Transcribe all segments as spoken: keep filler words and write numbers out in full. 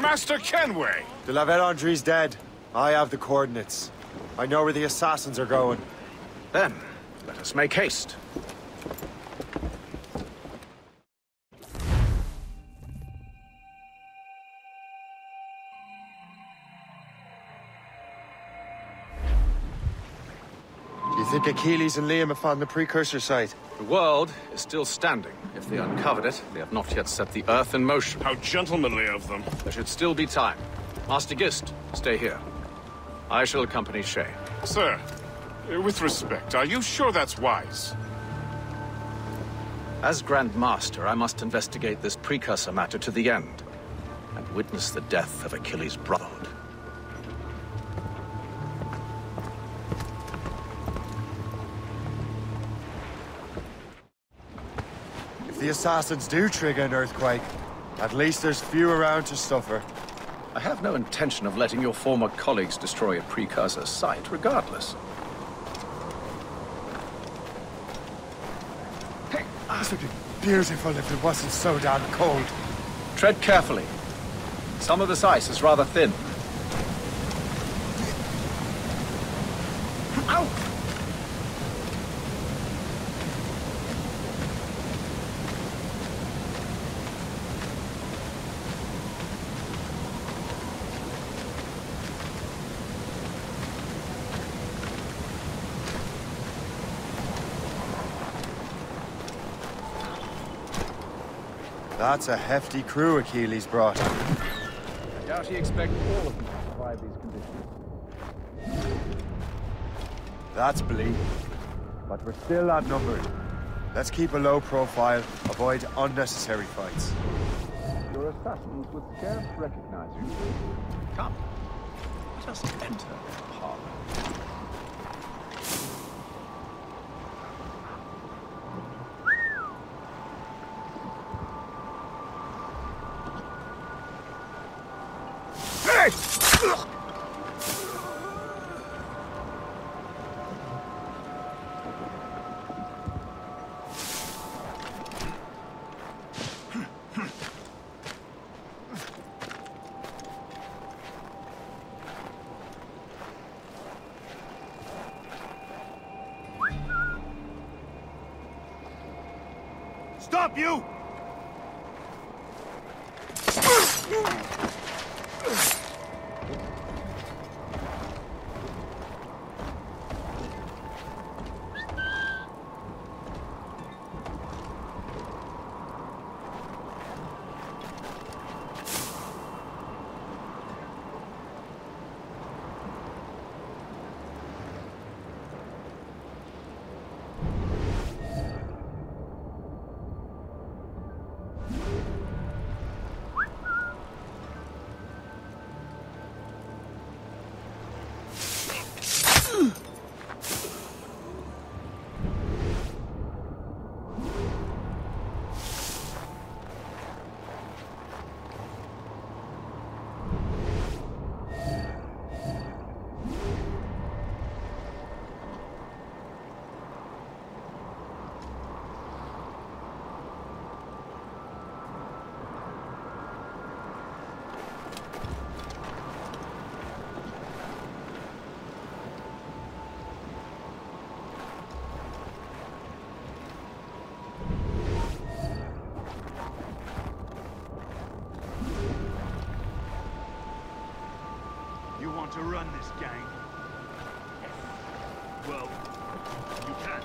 Master Kenway! De la Vérendrye's dead. I have the coordinates. I know where the assassins are going. Then, let us make haste. Do you think Achilles and Liam have found the precursor site? The world is still standing. If they uncovered it, they have not yet set the Earth in motion. How gentlemanly of them. There should still be time. Master Gist, stay here. I shall accompany Shay. Sir, with respect, are you sure that's wise? As Grand Master, I must investigate this precursor matter to the end, and witness the death of Achilles' brotherhood. If the assassins do trigger an earthquake, at least there's few around to suffer. I have no intention of letting your former colleagues destroy a precursor site, regardless. Hey, this would be beautiful if it wasn't so damn cold. Tread carefully. Some of this ice is rather thin. Ow! That's a hefty crew Achilles brought. I doubt he expects all of them to survive these conditions. That's bleak. But we're still outnumbered. Let's keep a low profile, avoid unnecessary fights. Your assassins would scarce recognize you. Come, let us enter the parlor. Stop, you! You want to run this gang? Well, you can't.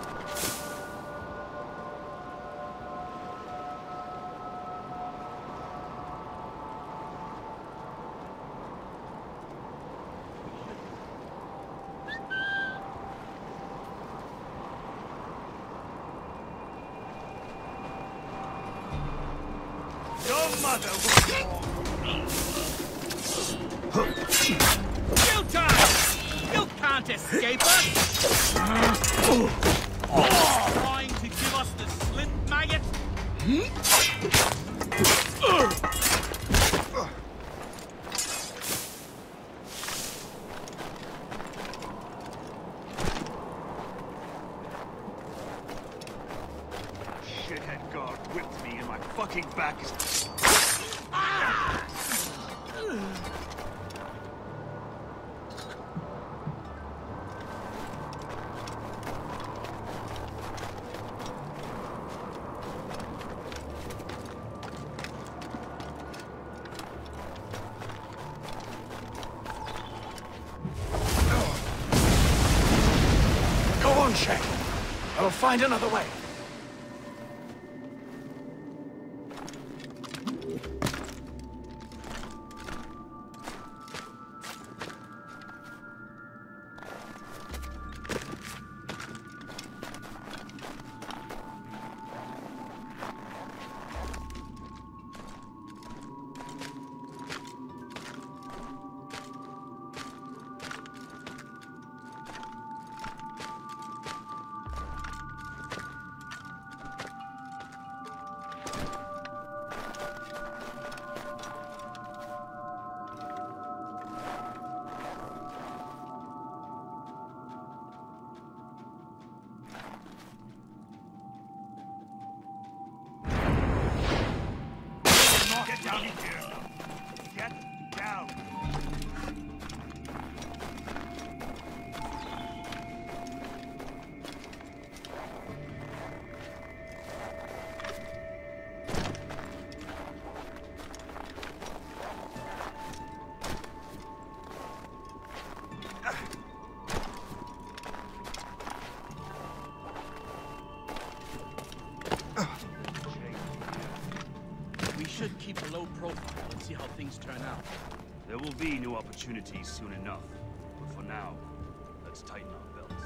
Your mother will... Kill time! You can't escape us! Trying to give us the slip, maggot? Shithead guard whipped me and my fucking back is... I'll find another way. Get down here! Get down! We should keep a low profile and see how things turn out. There will be new opportunities soon enough. But for now, let's tighten our belts.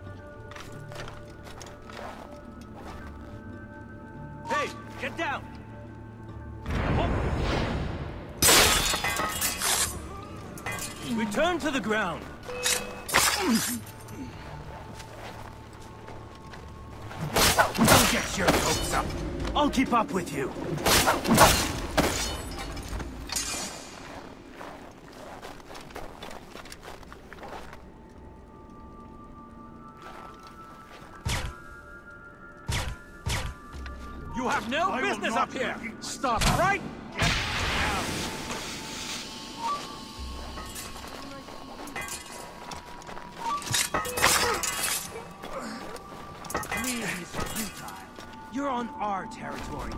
Hey, get down! Return to the ground. Don't get your hopes up. I'll keep up with you. You have no I will business not up here. repeat Stop right. Get down! Fleeing is futile. You're on our territory.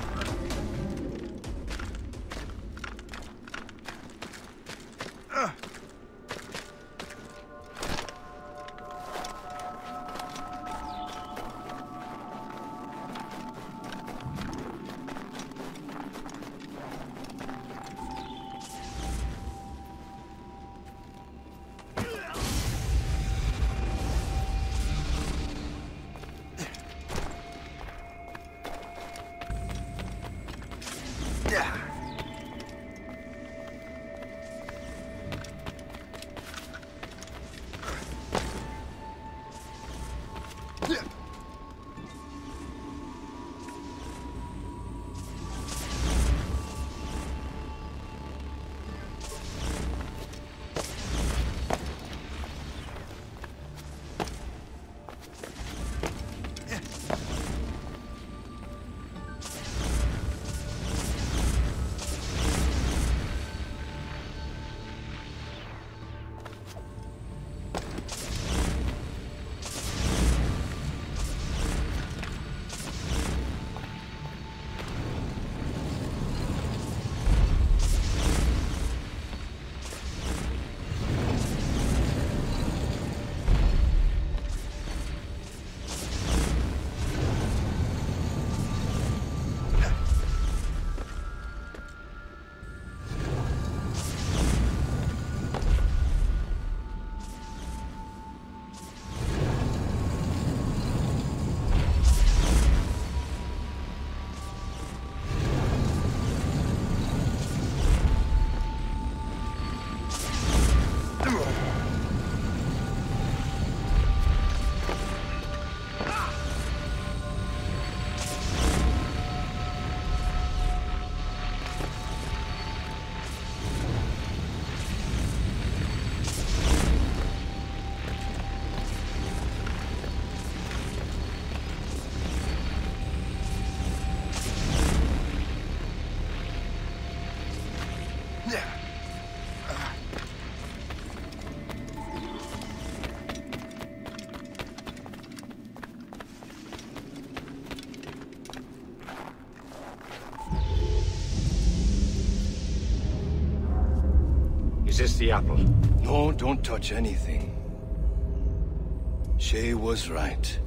Is this the apple? No, don't touch anything. Shay was right.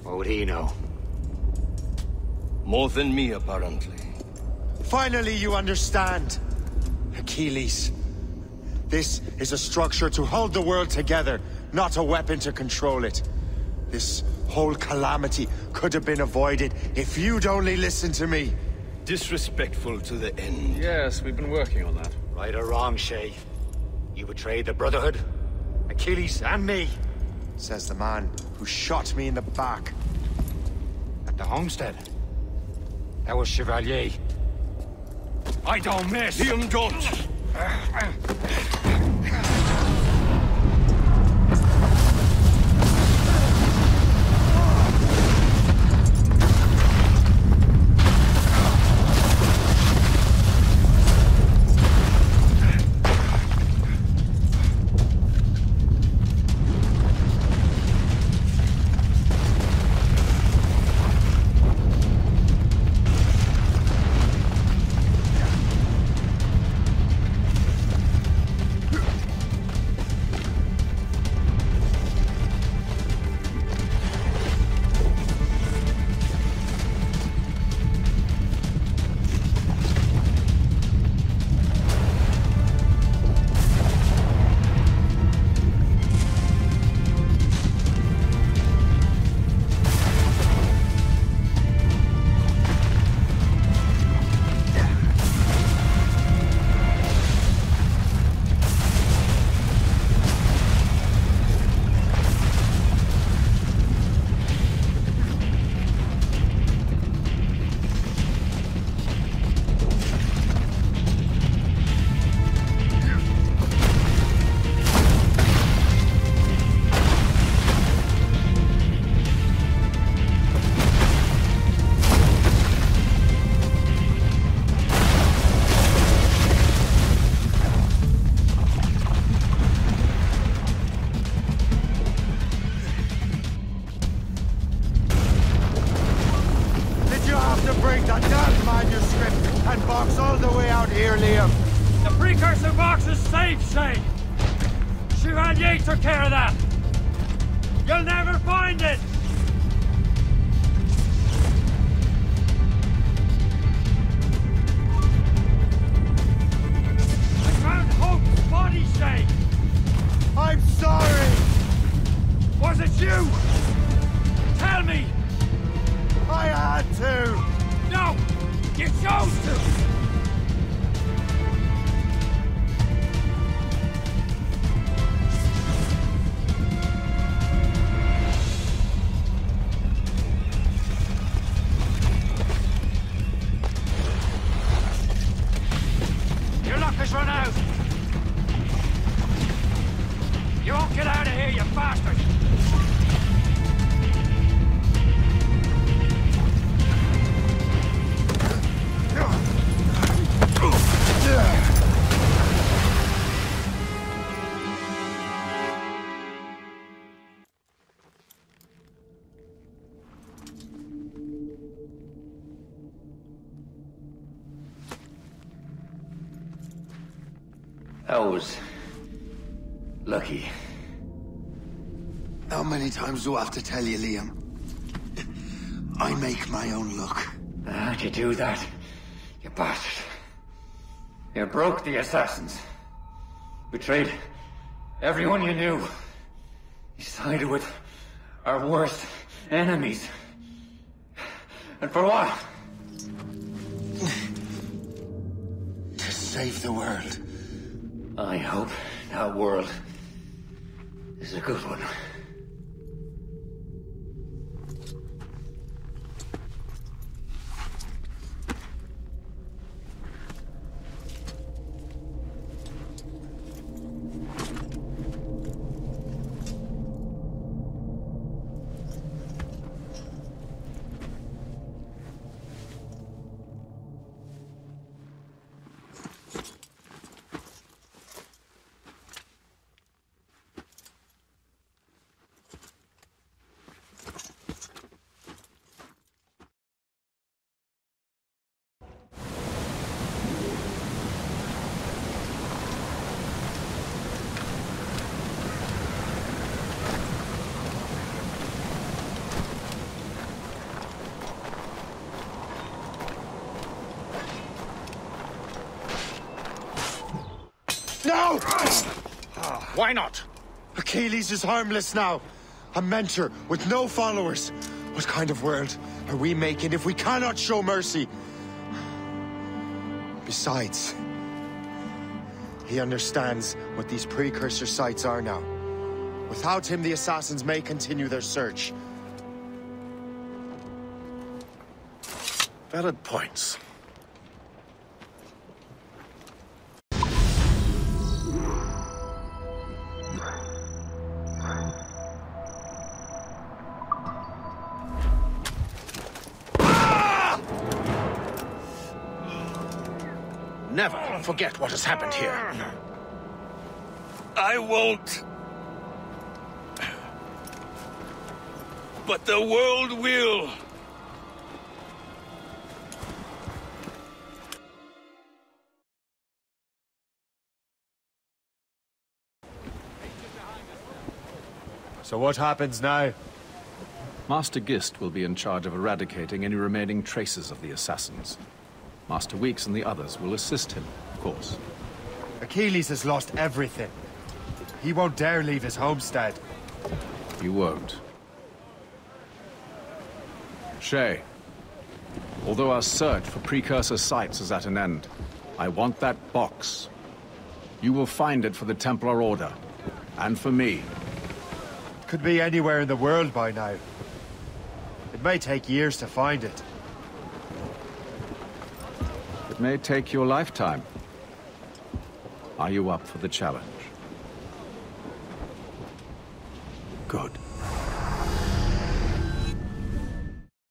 What would he know? More than me, apparently. Finally you understand, Achilles. This is a structure to hold the world together, not a weapon to control it. This whole calamity could have been avoided if you'd only listened to me. Disrespectful to the end. Yes, we've been working on that. Right or wrong, Shay. You betrayed the Brotherhood, Achilles, and me. Says the man who shot me in the back. At the homestead. That was Chevalier. I don't miss! Liam, don't! The precursor box is safe, Shay! Chevalier took care of that! You'll never find it! I found Hope's body, Shay! I'm sorry! Was it you? Tell me! I had to! No! You chose to! Your luck has run out! You won't get out of here, you bastard! That was... lucky. How many times do I have to tell you, Liam? I make my own luck. How'd you do that, you bastard? You broke the assassins. Betrayed everyone you knew. You sided with our worst enemies. And for what? To save the world. I hope that world is a good one. No! Why not? Achilles is harmless now. A mentor with no followers. What kind of world are we making if we cannot show mercy? Besides, he understands what these precursor sites are now. Without him, the assassins may continue their search. Valid points. Never forget what has happened here. I won't. But the world will. So what happens now? Master Gist will be in charge of eradicating any remaining traces of the assassins. Master Weeks and the others will assist him, of course. Achilles has lost everything. He won't dare leave his homestead. You won't. Shay, although our search for precursor sites is at an end, I want that box. You will find it for the Templar Order, and for me. Could be anywhere in the world by now. It may take years to find it. It may take your lifetime. Are you up for the challenge? Good.